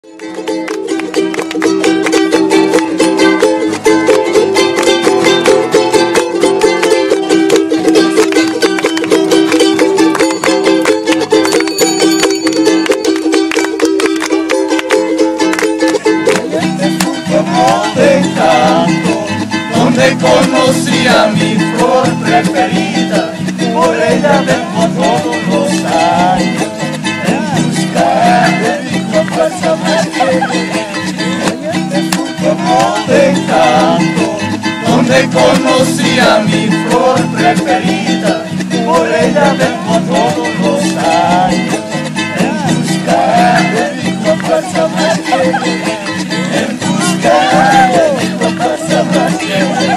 Donde conocí a mi flor preferida, por ella vengo todos los años en busca de mi comparsa más querida. Como de encanto, donde conocí a mi flor preferida, por ella vengo todos los años en busca de mi comparsa más querida, en busca de mi comparsa más querida.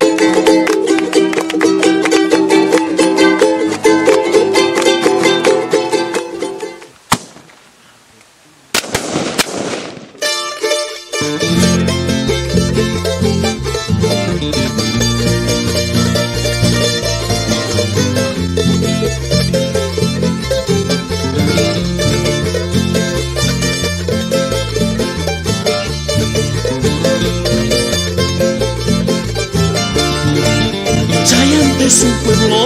Chayante es un pueblo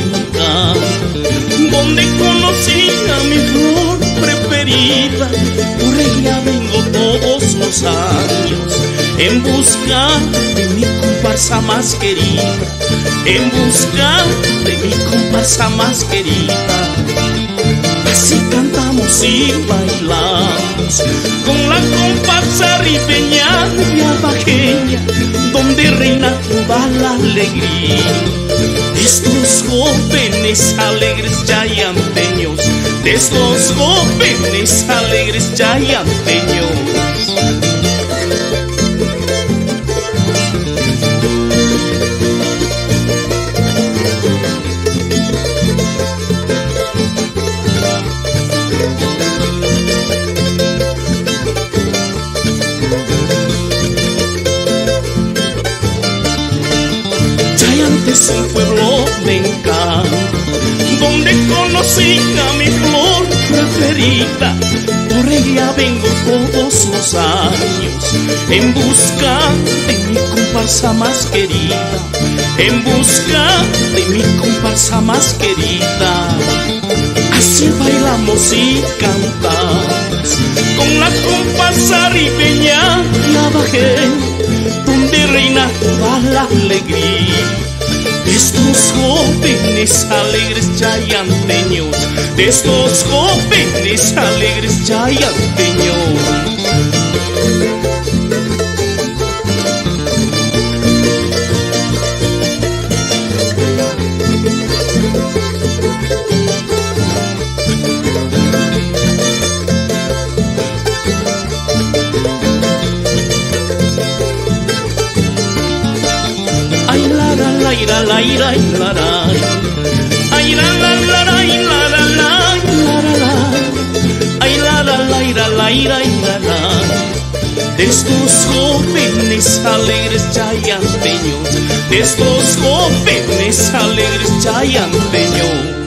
donde conocí a mi flor preferida. Por ella vengo todos los años en busca de mi comparsa más querida, en busca de mi comparsa más querida. Así cantamos y bailamos con la comparsa ribeña y abajeña, donde reina toda la alegría de estos jóvenes alegres chayanteños, de estos jóvenes alegres chayanteños. Es un pueblo de encanto, donde conocí a mi flor preferida. Por ella vengo todos los años en busca de mi comparsa más querida, en busca de mi comparsa más querida. Así bailamos y cantamos con la comparsa ribeña y abajeña, donde reina toda la alegría de estos jóvenes alegres chayanteños, de estos jóvenes alegres chayanteños. La la ira la la, ay la la la la la la la la, ay la la la ira la ira la la. De estos jóvenes alegres chayanteños, de estos jóvenes alegres chayanteños.